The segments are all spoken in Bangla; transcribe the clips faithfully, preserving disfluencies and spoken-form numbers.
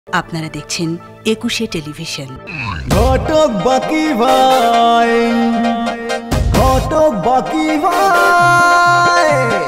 আপনারা দেখছেন একুশে টেলিভিশন। ঘটক বাকি ভাই, ঘটক বাকি ভাই,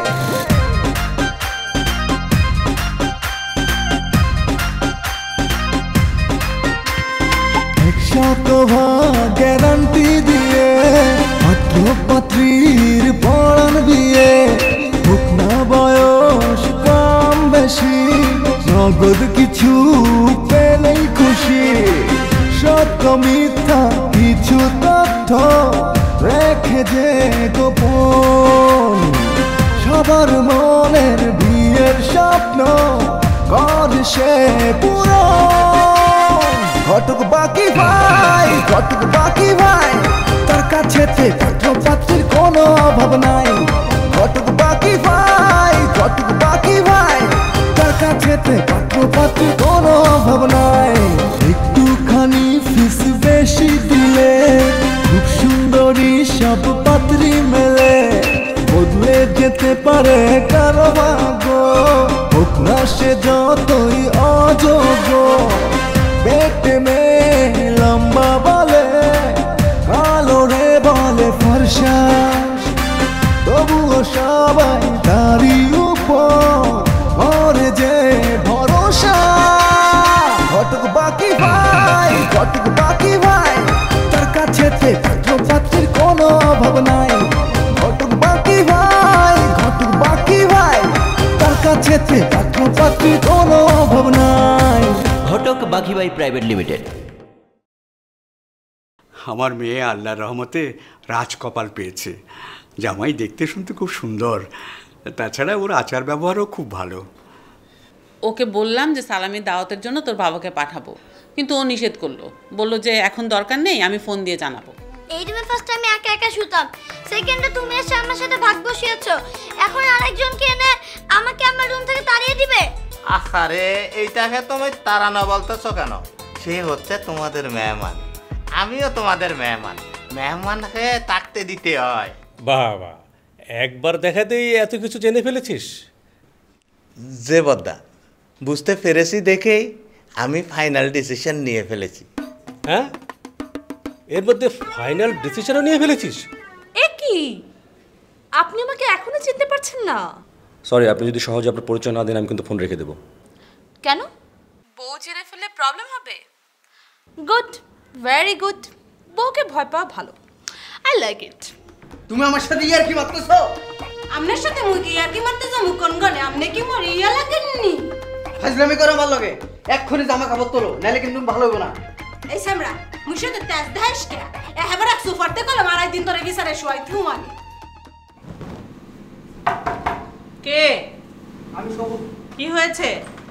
একশত ভাগ গ্যারান্টি দিয়ে পাত্র পাত্রীর পড়ান বিয়ে, হোক না বয়স কম বেশি, নগদ কিছু পেলেই খুশি। সত্য মিথ্যা কিছু তথ্য রেখে যে গোপন, সবার মনের বিয়ের স্বপ্ন করে সে পূরণ। ঘটক বাকি ভাই, ঘটক বাকি ভাই, তার কাছে পাত্র পাত্রীর কোনো অভাব নাই। ঘটক বাকি ভাই, ঘটক বাকি ভাই, তার কাছে পাত্র পাত্রীর কোনো অভাব নাই। একটুখানি ফিস বেশি দিলে খুব সুন্দরী সব পাত্রী মেলে, বদলে যেতে পারে কারো ভাগ্য, হোক না সে যতই অযোগ্য। পেটে মেয়ে লম্বা বলে, কালো রে বলে ফর্সা, তবুও সবাই তারই উপর করে যে ভরসা। ঘটক বাকি ভাই, ঘটক বাকি ভাই, তার কাছে পাত্র পাত্রীর কোনো অভাব নাই। ঘটক বাকি ভাই, ঘটক বাকি ভাই, তার কাছে পাত্র পাত্রীর কোনো অভাব নাই। ঘটক বাকি ভাই প্রাইভেট লিমিটেড। আমার মেয়ে আল্লাহর রহমতে রাজকপাল পেয়েছে। জামাই দেখতে শুনতে খুব সুন্দর, তাছাড়া ওর আচার ব্যবহারও খুব ভালো। ওকে বললাম যে সালামির দাওয়াতের জন্য তোর বাবাকে পাঠাবো, কিন্তু ও নিষেধ করলো, বললো যে এখন দরকার নেই, আমি ফোন দিয়ে জানাবো। এই রুমে ফার্স্ট আমি একা একা শুতাম, সেকেন্ডে তুমি এসে আমার সাথে ভাগ বসিয়েছো, এখন আরেকজনকে এনে আমাকে আমার রুম থেকে তাড়িয়ে দিবে? আরে এইটাকে তুমি তাড়ানো বলতেছো কেন? সে হচ্ছে তোমাদের মেহমান, আমিও তোমাদের মেহমান, মেহমানকে থাকতে দিতে হয়। বাবা, একবার দেখাতেই এত কিছু জেনে ফেলেছিস? যে বদ্দা, বুঝতে পেরেছি দেখেই আমি ফাইনাল ডিসিশন নিয়ে ফেলেছি। হ্যাঁ, এর মধ্যে ফাইনাল ডিসিশনও নিয়ে ফেলেছিস? এ কি, আপনি আমাকে এখনো চিনতে পারছেন না? সরি, আপনি যদি সহজে আপনার পরিচয় না দেন আমি কিন্তু ফোন রেখে দেবো। কেন? বউ জেনে ফেলে প্রবলেম হবে? Good, very good. বউকে ভয় পাওয়া ভালো, আই লাইক ইট। তুমি আমার সাথে ইয়ার কি মারতেছো? আপনার সাথে মুই ইয়ার কি মারতেছো? মুখ কোন গনে আপনি কি মরি ইয়া লাগেননি? ফাজলামি করো আমার লগে, এক্ষুনি জামা কাপড় তোলো, নাইলে কিন্তু ভালো হবে না। এই সামরা মুই সাথে তেজ দেশ কে এ হেবার এক সুপারতে কলম আর দিন ধরে বিচারে শুয়াই থুমানি। কে? আমি সব। কি হয়েছে?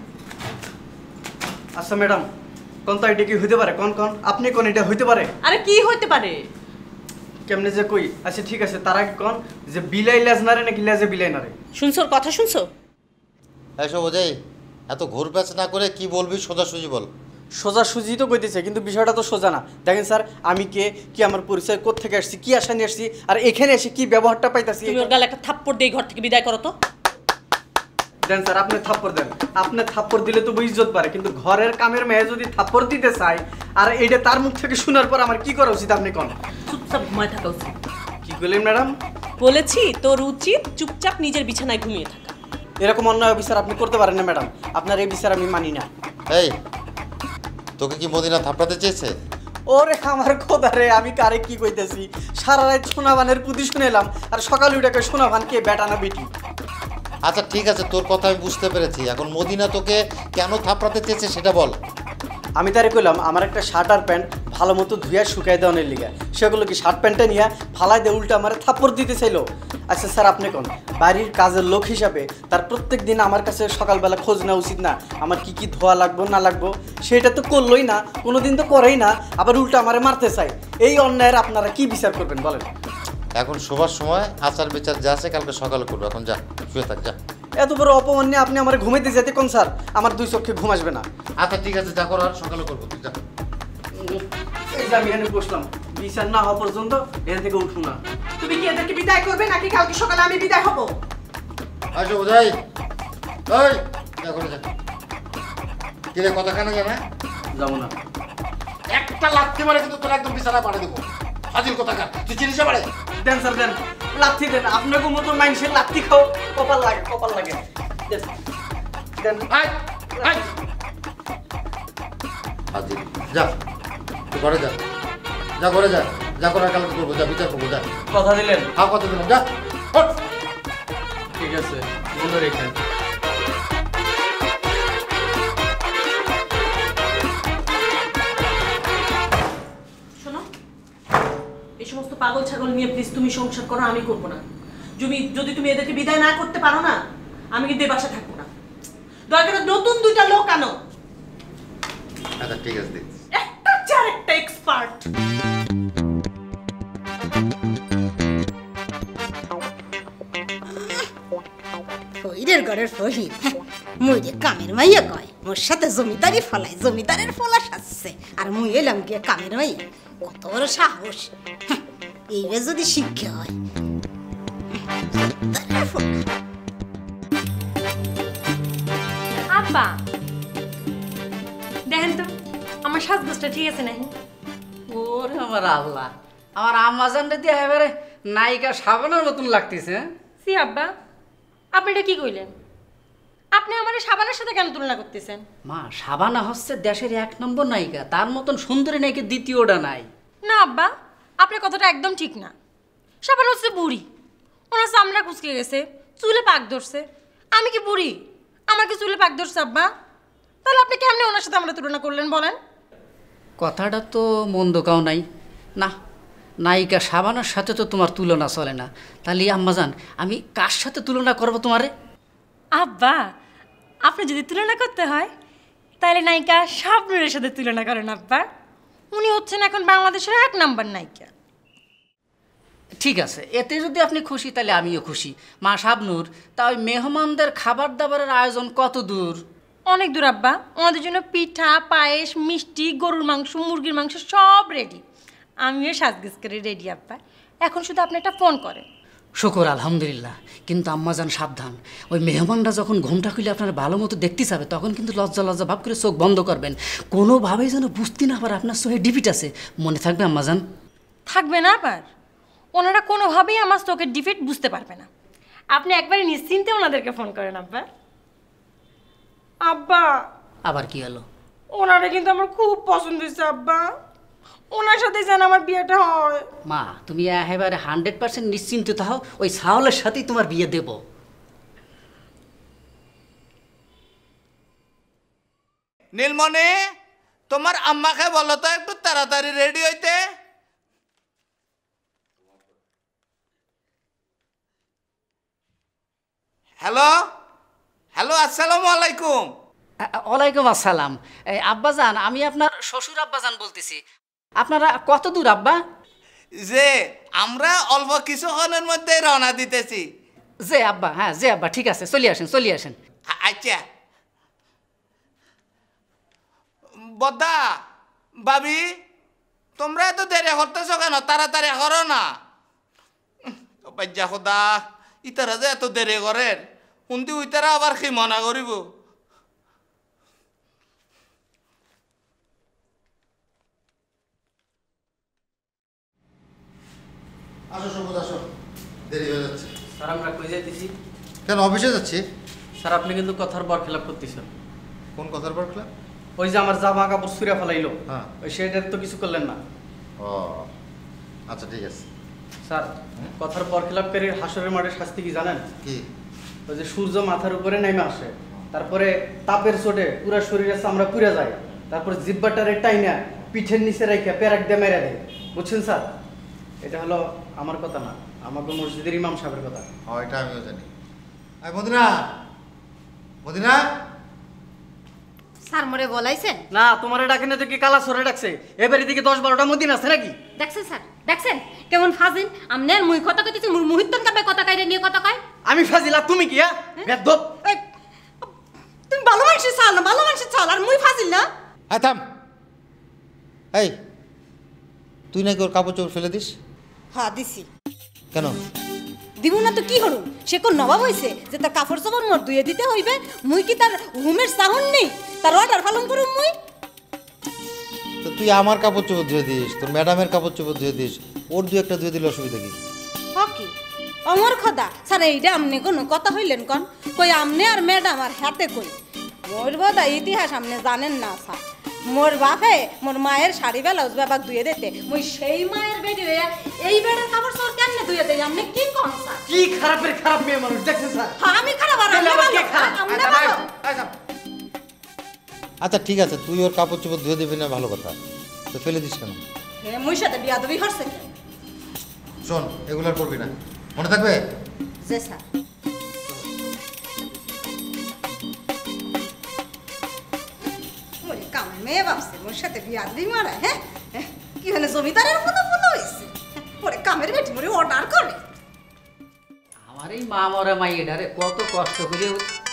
আচ্ছা ম্যাডাম, কোন তো এটা কি হইতে পারে? কোন কোন আপনি কোন এটা হইতে পারে? আরে কি হইতে পারে? কেমনে যে কই? আচ্ছা ঠিক আছে, তার আগে কোন যে বিলাই লাজ নারে নাকি লাজে বিলাই নারে? শুনছো কথা শুনছো? এসো বোঝাই, এত ঘুরপ্যাচ না করে কি বলবি সোজাসুজি বল। সোজাসুজি তো কইতেছে, কিন্তু বিষয়টা তো সোজা না। দেখেন স্যার, আমি কে, কি আমার পরিচয়, কোথা থেকে আসছি, কি আশা নিয়ে আসছি, আর এখানে এসে কি ব্যবহারটা পাইতাছি। তুমি ওর গালে একটা থাপ্পড় দিয়ে ঘর থেকে বিদায় করো তো। দেন স্যার, আপনি থাপ্পড় দেন। আপনি থাপ্পড় দিলে তো ইজ্জত পারে, কিন্তু ঘরের কামের মেয়ে যদি থাপ্পড় দিতে চাই, আর এইটা তার মুখ থেকে শোনার পর আমার কি করা উচিত আপনি কোন? চুপচাপ ঘুমায় থাকা উচিত। কি বলেন ম্যাডাম? বলেছি তোর উচিত চুপচাপ নিজের বিছানায় ঘুমিয়ে থাকা। এরকম অন্যায় বিচার আপনি করতে পারেন না ম্যাডাম, আপনার এই বিচার আমি মানি না। এই, তোকে কি মদিনা থাপড়াতে চেয়েছে? ওরে আমার খোদা রে, আমি কারে কি কইতেছি? সারা রাত সোনাভানের পুঁতি শুনেলাম, আর সকালে উঠে সোনাভান কে বেটা না বেটি? আচ্ছা ঠিক আছে, তোর কথা আমি বুঝতে পেরেছি, এখন মদিনা তোকে কেন থাপড়াতে চেয়েছে সেটা বল। আমি তারে কইলাম আমার একটা শার্ট আর প্যান্ট ভালো মতো ধুইয়া শুকাই দেওয়ানের লিগে, সেগুলো কি শার্ট প্যান্টটা নিয়ে ফালাই দিয়ে উল্টা আমার থাপ্পড় দিতে চাইলো। আচ্ছা স্যার, আপনি কোন বাড়ির কাজের লোক হিসাবে তার প্রত্যেক দিন আমার কাছে সকালবেলা খোঁজ নেওয়া উচিত না? আমার কি কি ধোয়া লাগবো না লাগবো সেটা তো করলোই না, কোনোদিন তো করেই না, আবার উল্টা আমারে মারতে চাই। এই অন্যায়ের আপনারা কি বিচার করবেন বলেন? এখন শোবার সময় আচার বিচার যা আছে কালকে সকালে করবো, এখন যা শুয়ে থাক যা। এত বড় অপমান নিয়ে আপনি আমার ঘুমাইতে যেতে কোন স্যার? আমার দুই চোখে ঘুম আসবে না। আচ্ছা ঠিক আছে, যা করার সকালে করবো, তুই যা। এই যে আমি এখানে বসলাম, বিচার না হওয়া পর্যন্ত এর থেকে উঠবো না। তুমি কি এদেরকে বিদায় করবে নাকি কালকে সকালে আমি বিদায় হব? আসো বোঝাই, এই যা করে যা। কিরে কথা কেন জানা যাবো না একটা লাথি মারে কিন্তু তোরা একদম বিছানা পাঠিয়ে দেবো হাজির কথা কার তুই চিনিস পারে দেন স্যার দেন লাথি দেন আপনাকে মতো মানুষের লাথি খাও কপাল লাগে কপাল লাগে দেন দেন আয় আয় হাজির যা তুই ঘরে যা যা ঘরে যা যা করার কালকে করবো যা বিচার করবো যা কথা দিলেন হ্যাঁ কথা দিলাম যা ওঠ। ঠিক আছে মনে রেখেন শোনো এই সমস্ত পাগল ছাগল নিয়ে প্লিজ তুমি সংসার করো আমি করবো না যদি যদি তুমি এদেরকে বিদায় না করতে পারো না আমি কিন্তু এই বাসা থাকবো না দয়া করে নতুন দুইটা লোক আনো আচ্ছা ঠিক আছে দেখছি একটা চার একটা এক্সপার্ট ফইরের ঘরের ফহির মুই রে কামের মাইয়া কয় মোর সাথে জমিদারি ফলাই জমিদারের ফলা সাজছে আর মুই এলাম গিয়ে কামের মাইয়া কত বড় সাহস এইবার যদি শিক্ষা হয় আব্বা দেখেন তো আমার সাজগোজটা ঠিক আছে নাকি ওরে আমার আল্লাহ আমার আমাজনটা দিয়ে এবারে নায়িকা সাবানের মতন লাগতেছে সি আব্বা আপনি এটা কি কইলেন আপনি আমার সাবানের সাথে কেন তুলনা করতেছেন মা সাবানা হচ্ছে দেশের এক নম্বর নায়িকা তার মতন সুন্দরী নায়িকা দ্বিতীয়টা নাই না আব্বা আপনার কথাটা একদম ঠিক না সাবান হচ্ছে বুড়ি ওনার চামড়া কুচকে গেছে চুলে পাক ধরছে আমি কি বুড়ি আমার কি চুলে পাক ধরছে আব্বা তাহলে আপনি কেমনে ওনার সাথে আমরা তুলনা করলেন বলেন কথাটা তো মন্দ কাও নাই না নায়িকা সাবানার সাথে তো তোমার তুলনা চলে না তাহলে আম্মাজান আমি কার সাথে তুলনা করবো তোমারে আব্বা আপনি যদি তুলনা করতে হয় তাহলে নায়িকা শাবনূরের সাথে তুলনা করেন আব্বা উনি হচ্ছেন এখন বাংলাদেশের এক নাম্বার নায়িকা ঠিক আছে এতে যদি আপনি খুশি তাহলে আমিও খুশি মা শাবনূর তা ওই মেহমানদের খাবার দাবারের আয়োজন কত দূর অনেক দূর আব্বা ওনাদের জন্য পিঠা পায়েস মিষ্টি গরুর মাংস মুরগির মাংস সব রেডি আমিও সাজগোজ করে রেডি আব্বা এখন শুধু আপনি একটা ফোন করেন শুকর আলহামদুলিল্লাহ কিন্তু আম্মাজান সাবধান ওই মেহমানরা যখন ঘুমটা খুলে আপনারা ভালো মতো দেখতে চাবে তখন কিন্তু লজ্জা লজ্জা ভাব করে চোখ বন্ধ করবেন কোনোভাবেই যেন বুঝতে না পারে আপনার চোখে ডিপিট আছে মনে থাকবে আম্মাজান থাকবে না আবার ওনারা কোনোভাবেই আমার চোখের ডিফিট বুঝতে পারবে না আপনি একবারে নিশ্চিন্তে ওনাদেরকে ফোন করেন আব্বা আব্বা আবার কি হলো ওনারা কিন্তু আমার খুব পছন্দ হয়েছে আব্বা ওনার সাথে যেন আমার বিয়েটা হয় মা তুমি একেবারে হান্ড্রেড পার্সেন্ট নিশ্চিন্ত থাও ওই সাহলের সাথেই তোমার বিয়ে দেব নীলমণি তোমার আম্মাকে বলো তো একটু তাড়াতাড়ি রেডি হইতে হ্যালো হ্যালো আসসালামু আলাইকুম ওয়ালাইকুম আসসালাম আব্বাজান আমি আপনার শ্বশুর আব্বাজান বলতেছি আপনারা কত দূর আব্বা যে আমরা অল্প কিছুক্ষণের মধ্যে রওনা দিতেছি যে আব্বা হ্যাঁ যে আব্বা ঠিক আছে চলে আসেন চলে আসেন আচ্ছা বদ্দা ভাবি তোমরা এত দেরি করতেছো কেন তাড়াতাড়ি করো না বাজ্যা খোদা ইতারা যে এত দেরি করেন শুনতে উইতারা আবার কি মনা করিব আসো সবুজ আসো দেরি হয়ে যাচ্ছে স্যার আমরা কই যাইতেছি কেন অফিসে যাচ্ছি স্যার আপনি কিন্তু কথার বর খেলাপ করতেছেন কোন কথার বর খেলাপ ওই যে আমার জামা কাপড় ছুঁড়ে ফেলাইলো হ্যাঁ ওই সেটার তো কিছু করলেন না ও আচ্ছা ঠিক আছে স্যার কথার পর খেলাপকারীর হাসরের মাঠের শাস্তি কি জানেন কি ওই যে সূর্য মাথার উপরে নেমে আসে তারপরে তাপের চোটে পুরো শরীরে চামড়া পুড়ে যায় তারপর জিব্বাটারে টাইনা পিঠের নিচে রেখে প্যারাক দিয়ে মেরে দেয় বুঝছেন স্যার এটা হলো আমার কথা না আমাকে মসজিদের ইমাম সাহেবের কথা ও এটা আমিও জানি আই মদিনা মদিনা স্যার মরে বলাইছেন না তোমারে ডাকে না তো কি কালা সরে ডাকছে এবারে দিকে দশ বারোটা মদিন আছে নাকি দেখছেন স্যার দেখছেন কেমন ফাজিল আমনে মুই কথা কইতেছি মুই মুহিতন কাবে কথা কাইরে নিয়ে কথা কয় আমি ফাজিল আর তুমি কি হ্যাঁ বেদব তুমি ভালো মানুষের চাল না ভালো মানুষের চাল আর মুই ফাজিল না হ্যাঁ থাম এই তুই নাকি ওর কাপড় চোপড় ফেলে দিস হ্যাঁ দিছি কেন দিব না তো কি হরুম সে কোন নবাব হইছে যে তার কাপড় চোপড় মোর ধুয়ে দিতে হইবে মুই কি তার হুমের চাহন নেই তার অর্ডার পালন করুম মুই তো তুই আমার কাপড় চোপড় ধুয়ে দিস তোর ম্যাডামের কাপড় চোপড় ধুয়ে দিস ওর দু একটা ধুয়ে দিলে অসুবিধা কি হকি অমর খোদা স্যার এইটা আমনে কোনো কথা হইলেন কন কই আমনে আর ম্যাডাম আর হাতে কই মোর বোধা ইতিহাস আমনে জানেন না স্যার মোর বাপে মোর মায়ের শাড়ি ব্লাউজ বাবাক ধুয়ে দিতে মুই সেই মায়ের বেটি হয়ে এই বেড়ার কাপড় চোপড় কেমনে ধুয়ে দেই আমনে কি কোন স্যার কি খারাপের খারাপ মেয়ে মানুষ দেখছেন স্যার হ্যাঁ আমি খারাপ আর আমনে ভালো আমনে ভালো আচ্ছা ঠিক আছে তুই ওর কাপড় চোপড় ধুয়ে দিবি না ভালো কথা তো ফেলে দিস কেন হে মুই সাথে বিয়াদবি করছে কেন শোন এগুলো আর করবি না মনে থাকবে জি স্যার মোরে কাম মেয়ে বাপসে মোর সাথে বিয়াদবি মারা হ্যাঁ কি হলো জমিদারের মতো মনে হইছে পরে কামের বেটি মোরে অর্ডার করে আমার এই মা মরা মাইয়েটারে কত কষ্ট করে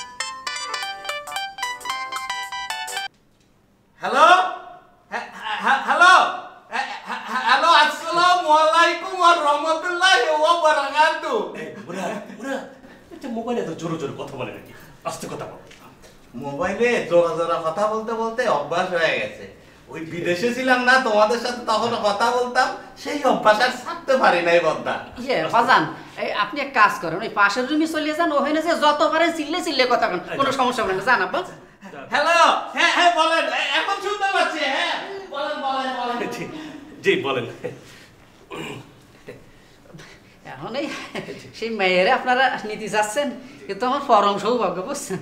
হ্যালো হ্যালো হ্যালো আসসালামু আলাইকুম ওয়া রাহমাতুল্লাহি ওয়া বারাকাতু ওরা ওরা এটা মোবাইলে তো জোরে জোরে কথা বলে নাকি আস্তে কথা বল মোবাইলে জোরা জোরা কথা বলতে বলতে অভ্যাস হয়ে গেছে ওই বিদেশে ছিলাম না তোমাদের সাথে তখন কথা বলতাম সেই অভ্যাস আর ছাড়তে পারি নাই বদ্দা ইয়ে ফাজান এই আপনি এক কাজ করেন ওই পাশের রুমে চলে যান ওখানে যে যত পারেন চিল্লে চিল্লে কথা বলেন কোনো সমস্যা হবে না জান আব্বা হ্যালো হ্যাঁ হ্যাঁ বলেন এখন শুনতে পাচ্ছি হ্যাঁ বলেন বলেন বলেন জি বলেন এখন এই সেই মেয়েরে আপনারা নিতে যাচ্ছেন কিন্তু আমার পরম সৌভাগ্য বুঝছেন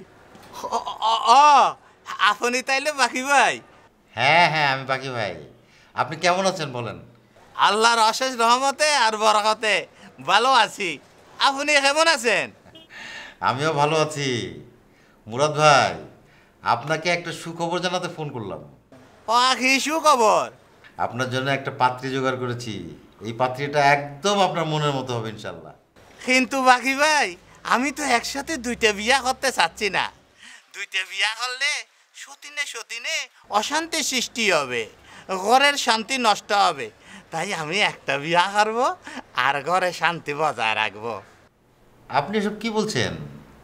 ও আপনি তাইলে বাকি ভাই হ্যাঁ হ্যাঁ আমি বাকি ভাই আপনি কেমন আছেন বলেন আল্লাহর অশেষ রহমতে আর বরকতে ভালো আছি আপনি কেমন আছেন আমিও ভালো আছি মুরাদ ভাই আপনাকে একটা সুখবর জানাতে ফোন করলাম ও কি সুখবর আপনার জন্য একটা পাত্রী জোগাড় করেছি এই পাত্রীটা একদম আপনার মনের মতো হবে ইনশাল্লাহ কিন্তু বাকি ভাই আমি তো একসাথে দুইটা বিয়া করতে চাচ্ছি না দুইটা বিয়া করলে সতীনে সতীনে অশান্তি সৃষ্টি হবে ঘরের শান্তি নষ্ট হবে তাই আমি একটা বিয়া করব আর ঘরে শান্তি বজায় রাখবো আপনি এসব কি বলছেন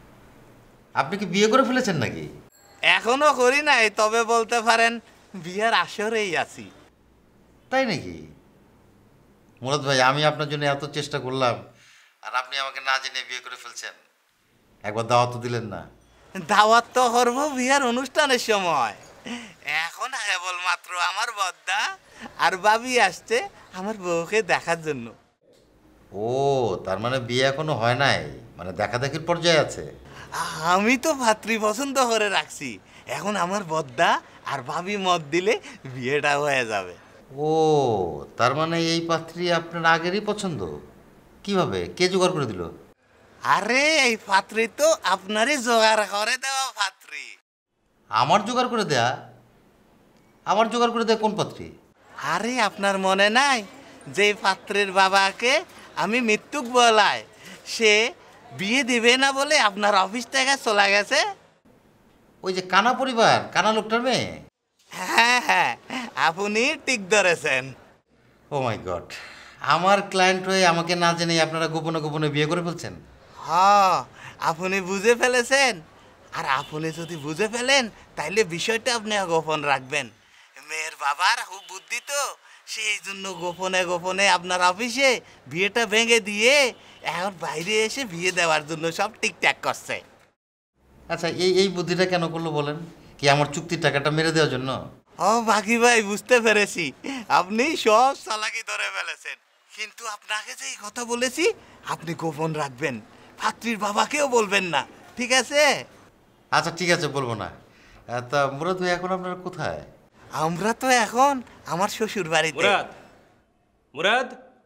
আপনি কি বিয়ে করে ফেলেছেন নাকি এখনো করি নাই তবে বলতে পারেন বিয়ের আসরেই আছি তাই নাকি মুরাদ ভাই আমি আপনার জন্য এত চেষ্টা করলাম আর আপনি আমাকে না জেনে বিয়ে করে ফেলছেন একবার দাওয়াত তো দিলেন না দাওয়াত তো করবো বিয়ের অনুষ্ঠানের সময় এখন কেবলমাত্র আমার বদ্দা আর বাবি আসছে আমার বউকে দেখার জন্য ও তার মানে বিয়ে এখনো হয় নাই মানে দেখা দেখির পর্যায়ে আছে আমি তো ভাতৃ পছন্দ করে রাখছি এখন আমার বদ্দা আর ভাবি মত দিলে বিয়েটা হয়ে যাবে ও তার মানে এই পাত্রী আপনার আগেরই পছন্দ কিভাবে কে জোগাড় করে দিল আরে এই পাত্রী তো আপনারই জোগাড় করে দেওয়া পাত্রী আমার জোগাড় করে দেয়া আমার জোগাড় করে দেয়া কোন পাত্রী আরে আপনার মনে নাই যে পাত্রের বাবাকে আমি মৃত্যুক বলাই সে বিয়ে দিবে না বলে আপনার অফিস থেকে চলে গেছে ওই যে কানা পরিবার কানা লোকটার মেয়ে হ্যাঁ হ্যাঁ আপনি ঠিক ধরেছেন ও মাই গড আমার ক্লায়েন্ট হয়ে আমাকে না জেনে আপনারা গোপনে গোপনে বিয়ে করে ফেলছেন হ্যাঁ আপনি বুঝে ফেলেছেন আর আপনি যদি বুঝে ফেলেন তাইলে বিষয়টা আপনি গোপন রাখবেন মেয়ের বাবার খুব বুদ্ধি তো সেই জন্য গোপনে গোপনে আপনার অফিসে বিয়েটা ভেঙে দিয়ে এখন বাইরে এসে বিয়ে দেওয়ার জন্য সব ঠিকঠাক করছে আচ্ছা এই এই বুদ্ধিটা কেন করলো বলেন কি আমার চুক্তির টাকাটা মেরে দেওয়ার জন্য ও বাকি ভাই বুঝতে পেরেছি আপনি সব চালাকি ধরে ফেলেছেন কিন্তু আপনাকে যে এই কথা বলেছি আপনি গোপন রাখবেন পাত্রীর বাবাকেও বলবেন না ঠিক আছে আচ্ছা ঠিক আছে বলবো না তা মুরাদ ভাই এখন আপনারা কোথায় আমরা তো এখন আমার শ্বশুর বাড়িতে মুরাদ মুরাদ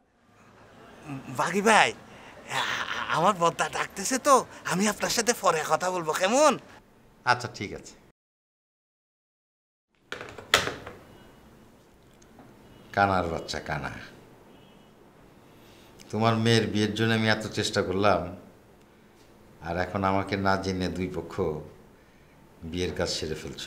বাকি ভাই আমার বদ্দা ডাকতেছে তো আমি আপনার সাথে পরে কথা বলবো কেমন আচ্ছা ঠিক আছে কানার বাচ্চা কানা তোমার মেয়ের বিয়ের জন্য আমি এত চেষ্টা করলাম আর এখন আমাকে না জেনে দুই পক্ষ বিয়ের কাজ সেরে ফেলছ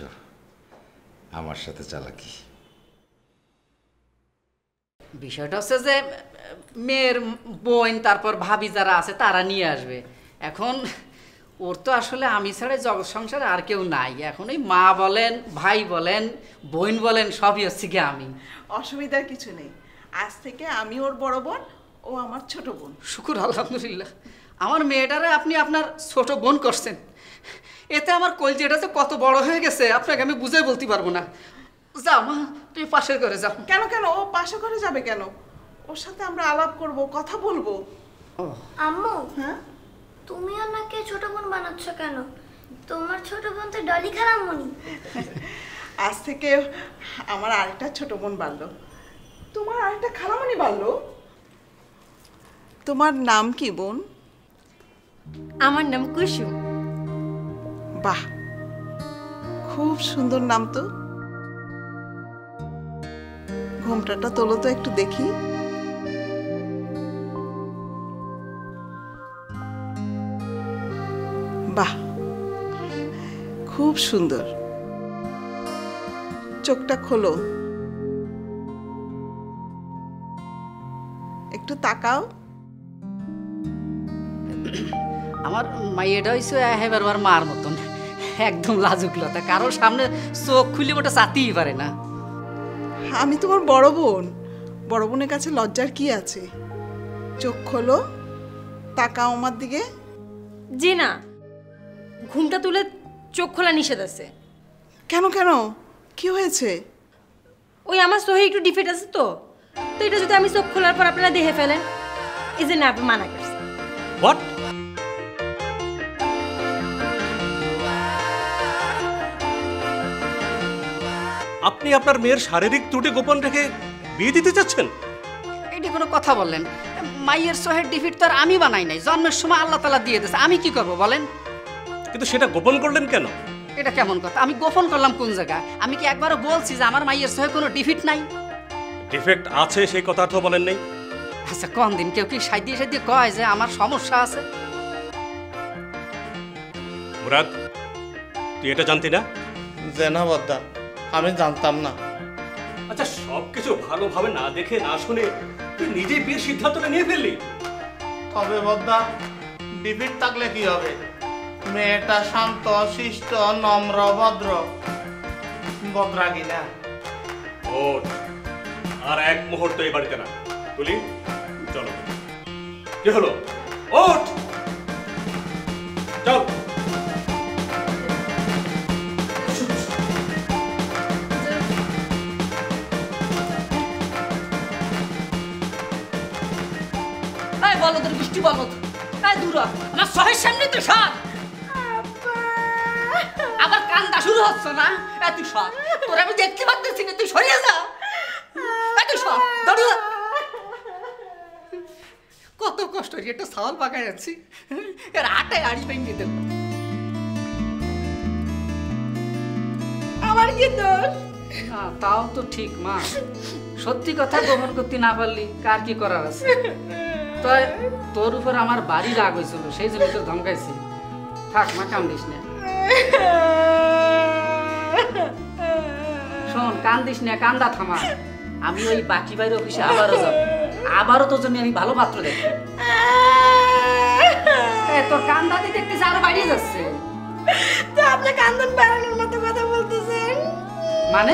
আমার সাথে চালাকি বিষয়টা হচ্ছে যে মেয়ের বোন তারপর ভাবি যারা আছে তারা নিয়ে আসবে। এখন ওর তো আসলে আমি ছাড়া জগৎ সংসারে আর কেউ নাই। এখন ওই মা বলেন, ভাই বলেন, বোন বলেন, সবই হচ্ছে কি আমি। অসুবিধার কিছু নেই, আজ থেকে আমি ওর বড় বোন, ও আমার ছোট বোন। শুকুর আলহামদুলিল্লাহ, আমার মেয়েটারে আপনি আপনার ছোট বোন করছেন, এতে আমার কলজেটা যে কত বড় হয়ে গেছে আপনাকে আমি বুঝে বলতে পারবো না। যাও মা, তুমি পাশের ঘরে যাও। কেন কেন ও পাশে ঘরে যাবে কেন? ওর সাথে আমরা আলাপ করব, কথা বলবো। আম্মু, হ্যাঁ তুমি আমাকে ছোট বোন বানাচ্ছ কেন? তোমার ছোট বোন তো ডলি খালামণি। আজ থেকে আমার আরেকটা ছোট বোন বাড়লো, তোমার আরেকটা খালামণি বাড়লো। তোমার নাম কি বোন? আমার নাম কুসুম। বাহ, খুব সুন্দর নাম তো। ঘোমটাটা তোলো তো একটু দেখি। বাহ, খুব সুন্দর। চোখটা খোলো, একটু তাকাও। আমার মাইয়েটা হয়েছে এবার আমার মার মতন, একদম লাজুক লতা, কারোর সামনে চোখ খুলে ওটা চাতেই পারে না। আমি তোমার বড় বোন, বড় বোনের কাছে লজ্জার কি আছে? চোখ খোলো, তাকাও আমার দিকে। জি না, ঘুমটা তুলে চোখ খোলা নিষেধ আছে। কেন কেন, কি হয়েছে? ওই আমার সহি একটু ডিফেক্ট আছে তো, তো এটা যদি আমি চোখ খোলার পর আপনারা দেখে ফেলেন, এই যে না আপনি মানা করছেন। হোয়াট? আপনি আপনার মেয়ের শারীরিক ত্রুটি গোপন রেখে বিয়ে দিতে চাচ্ছেন? এটি কোনো কথা বললেন? মাইয়ের সহের ডিফিট তো আর আমি বানাই নাই, জন্মের সময় আল্লাহ তাআলা দিয়ে দিয়েছে, আমি কি করব বলেন? কিন্তু সেটা গোপন করলেন কেন? এটা কেমন কথা? আমি গোপন করলাম কোন জায়গায়? আমি কি একবারও বলছি যে আমার মাইয়ের সহে কোনো ডিফিট নাই? ডিফেক্ট আছে সেই কথা তো বলেন নাই। আচ্ছা কোন দিন কেউ কি সাইদিয়ে সাইদিয়ে কয় যে আমার সমস্যা আছে? মুরাদ, তুই এটা জানতি না? যে না বদ্দা, আমি জানতাম না। আচ্ছা, সবকিছু ভালোভাবে না দেখে না শুনে তুই নিজেই বিয়ের সিদ্ধান্তটা নিয়ে ফেললি। তবে বদ্দা, ডিফিট থাকলে কি হবে? মেয়েটা শান্ত, শিষ্ট, নম্র, ভদ্র, বদরাগী না। ওঠ, আর এক মুহূর্ত এই বাড়িতে না। তুলি, চলো। কি হলো? ওঠ, চল। বলো তোর বৃষ্টি বলো তো, দূর আমার সহের সামনে তো সব আবার কান্দা শুরু হচ্ছে না? তুই সব, তোর আমি দেখতে পাচ্ছি না, তুই সরিয়ে যা। তুই সব কত কষ্ট একটা সাল পাকায় যাচ্ছি, এর আটায় আড়ি ভেঙে দেব। আমার কি দোষ? তাও তো ঠিক মা, সত্যি কথা গোপন করতে না পারলি কার কি করার আছে? তোর উপর আমার বাড়ি রাগ হয়েছিল, সেই জন্য তো ধমকাইছি। থাক মা, কান্দিস না। শোন, কান্দিস না, কান্দা থামা। আমি ওই বাকি বাইরে অফিসে আবারও যাব, আবারও তোর জন্য আমি ভালো পাত্র দেখবো। তোর কান্দাতে দেখতেছি আরো বাড়িয়ে যাচ্ছে। তো আপনি কান্দন বাড়ানোর মতো কথা বলতেছেন মানে?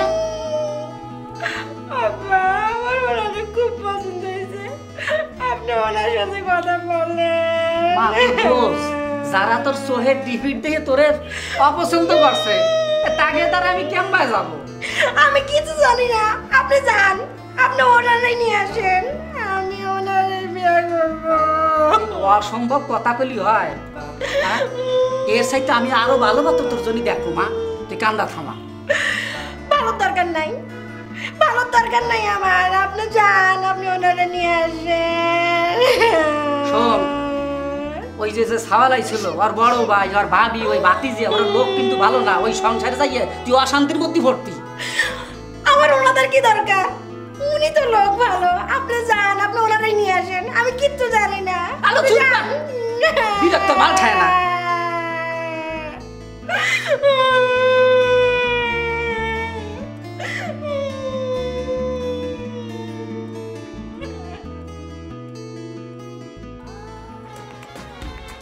আমার ওনাকে খুব পছন্দ হয়েছে, আপনি ওনার সাথে কথা বললেন। যারা তোর সোহের ডিফিট দেখে তোরে অপছন্দ করছে, তাকে তারা আমি কেমন যাব? আমি কিছু জানি না, আপনি যান, আপনি ওনারে নিয়ে আসেন, আমি ওনারে বিয়ে করব। অসম্ভব কথা কলি হয়? এর সাথে আমি আরো ভালো পাত্র তোর জন্য দেখবো মা, তুই কান্দা থামা। ভালোর দরকার নাই, ভালোর দরকার নাই আমার, আপনি যান, আপনি ওনারে নিয়ে আসেন। শোন, ওই যে যে সাওয়ালাই ছিল, ওর বড় ভাই, ওর ভাবি, ওই ভাতিজি, ওর লোক কিন্তু ভালো না। ওই সংসারে যাইয়ে তুই অশান্তির মধ্যে ভর্তি। আমার ওনাদের কি দরকার? উনি তো লোক ভালো, আপনি যান, আপনি ওনারে নিয়ে আসেন, আমি কিচ্ছু জানি না। আলো চুপ কর, বিরক্ত মাল খায় না।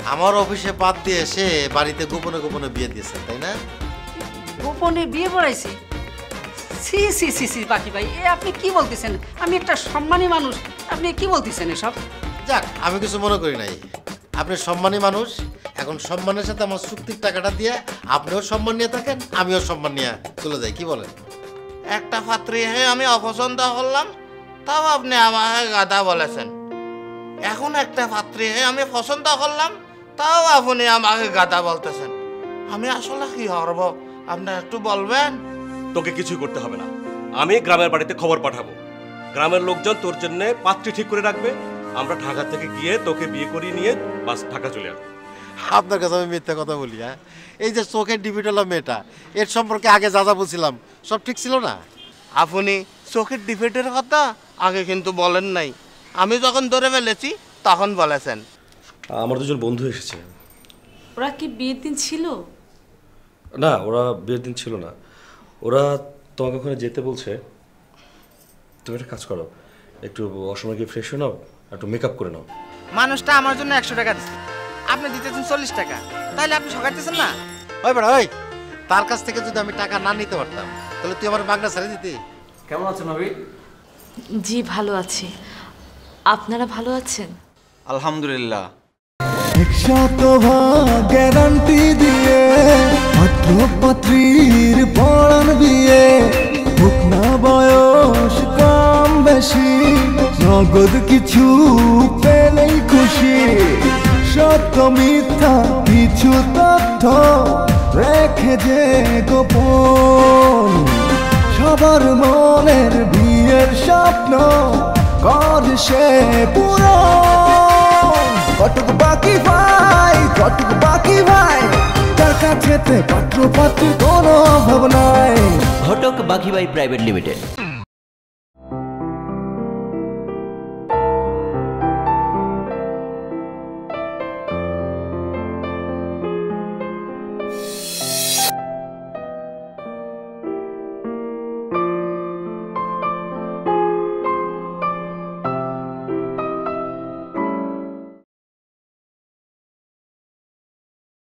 আমার অফিসে বাদ দিয়ে এসে বাড়িতে গোপনে গোপনে বিয়ে দিয়েছেন তাই না? গোপনে বিয়ে পড়াইছি? সি সি সি সি বাকি ভাই, এ আপনি কি বলতেছেন? আমি একটা সম্মানী মানুষ, আপনি কি বলতেছেন এসব? যাক, আমি কিছু মনে করি নাই। আপনি সম্মানী মানুষ, এখন সম্মানের সাথে আমার চুক্তির টাকাটা দিয়ে আপনিও সম্মান নিয়ে থাকেন, আমিও সম্মান নিয়ে চলে যাই। কি বলেন? একটা পাত্রী হয়ে আমি অপছন্দ করলাম, তাও আপনি আমাকে গাধা বলেছেন। এখন একটা পাত্রী হয়ে আমি পছন্দ করলাম, তাও আপনি আমাকে গাধা বলতেছেন। আমি আসলে কি করব আপনি একটু বলবেন? তোকে কিছুই করতে হবে না, আমি গ্রামের বাড়িতে খবর পাঠাবো। গ্রামের লোকজন তোর জন্য পাত্রী ঠিক করে রাখবে। আমরা ঢাকা থেকে গিয়ে তোকে বিয়ে করিয়ে নিয়ে বাস ঢাকা চলে আসবো। আপনার কাছে আমি মিথ্যা কথা বলি? হ্যাঁ, এই যে চোখের ডিপিটলা মেয়েটা, এর সম্পর্কে আগে যা যা বলছিলাম সব ঠিক ছিল না? আপনি চোখের ডিফেক্টের কথা আগে কিন্তু বলেন নাই, আমি যখন ধরে ফেলেছি তখন বলেছেন। আমার দুজন বন্ধু এসেছে। ওরা কি বিয়ের দিন ছিল? না, ওরা বিয়ের দিন ছিল না। ওরা তোমাকে ওখানে যেতে বলছে। তুমি একটা কাজ করো, একটু অসময় গিয়ে ফ্রেশ হয়ে নাও, একটু মেকআপ করে নাও। মানুষটা আমার জন্য একশো টাকা দিচ্ছে, আপনি দিতেছেন চল্লিশ টাকা, তাহলে আপনি ঠকাইতেছেন না? ওই বেড়া ওই, তার কাছ থেকে যদি আমি টাকা না নিতে পারতাম তাহলে তুই আমার বাগনা ছেড়ে দিতি। কেমন আছেন ভাবি? জি ভালো আছি, আপনারা ভালো আছেন? আলহামদুলিল্লাহ। একশত ভাগ গ্যারান্টি দিয়ে পাত্র পাত্রীর পড়ান বিয়ে, হোক না বয়স কম বেশি, নগদ কিছু পেলেই খুশি। সত্য মিথ্যা কিছু তথ্য রেখে যে গোপন, সবার মনের বিয়ের স্বপ্ন কর সে পূরণ। কটক বাকি ভাই, কটক বাকি ভাই, তার কাছেতে পাত্র পাত্রীর কোনো অভাব নাই। ঘটক বাঘি ভাই প্রাইভেট লিমিটেড।